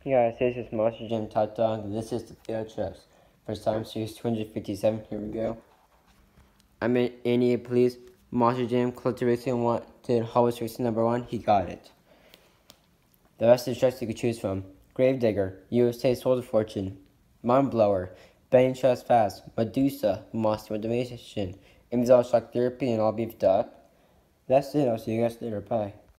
Yeah, this is Monster Jam Top Dog, and this is the Field Trips. First time series 257. Here we go. I'm in Annie, please. Monster Jam, Collector Racing wanted Harvest Racing #1. He got it. The rest of the tracks you could choose from: Gravedigger, USA Soul of Fortune, Mindblower, Benny Trust Fast, Medusa, Monster Motivation, Exhaust Shock Therapy, and All Beefed Up. That's it. I'll see you guys later. Bye.